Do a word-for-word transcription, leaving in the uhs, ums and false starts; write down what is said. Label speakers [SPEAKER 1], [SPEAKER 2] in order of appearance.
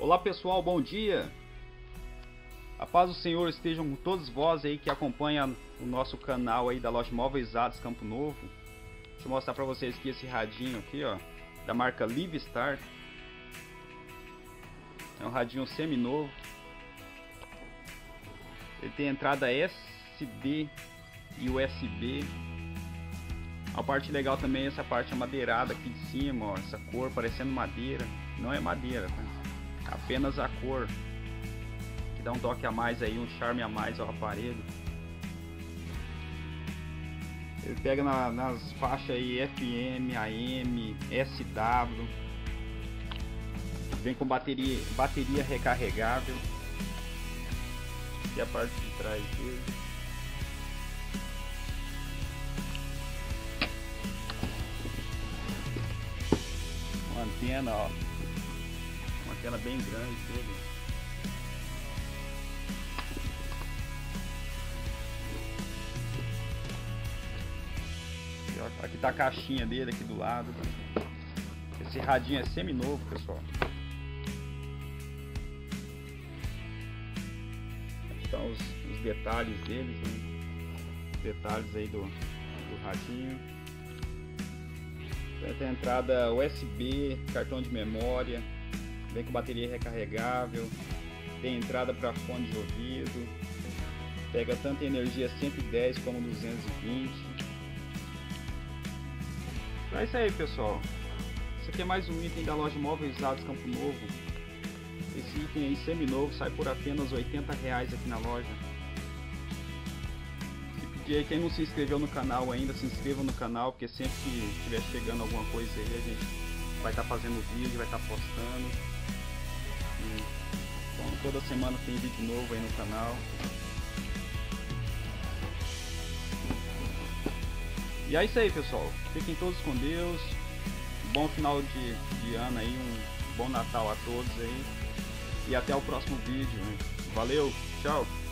[SPEAKER 1] Olá pessoal, bom dia! A paz do Senhor estejam com todos vós aí que acompanham o nosso canal aí da loja Móveis Usados Campo Novo. Deixa eu mostrar para vocês aqui esse radinho aqui, ó, da marca Livestar. É um radinho semi-novo. Ele tem entrada S D e U S B. A parte legal também é essa parte amadeirada aqui de cima, ó, essa cor parecendo madeira. Não é madeira, tá? Apenas a cor que dá um toque a mais aí, um charme a mais ao aparelho. Ele pega na, nas faixas aí F M, A M, S W. Vem com bateria, bateria recarregável. Aqui é a parte de trás dele. Uma antena, ó. Uma antena bem grande dele. Aqui tá a caixinha dele aqui do lado. Esse radinho é semi-novo, pessoal. Aqui estão os, os detalhes deles, né? Os detalhes aí do, do radinho. Tem a entrada U S B, cartão de memória, vem com bateria recarregável, tem entrada para fone de ouvido, pega tanto energia cento e dez como duzentos e vinte. Então é isso aí, pessoal. Esse aqui é mais um item da loja Móveis Usados Campo Novo. Esse item aí semi-novo sai por apenas oitenta reais aqui na loja. E aí, quem não se inscreveu no canal ainda, se inscreva no canal, porque sempre que estiver chegando alguma coisa aí, a gente vai estar tá fazendo vídeo, vai estar tá postando. E, então, toda semana tem vídeo novo aí no canal. E é isso aí, pessoal. Fiquem todos com Deus. Bom final de, de ano aí, um bom Natal a todos aí. E até o próximo vídeo. Valeu, tchau!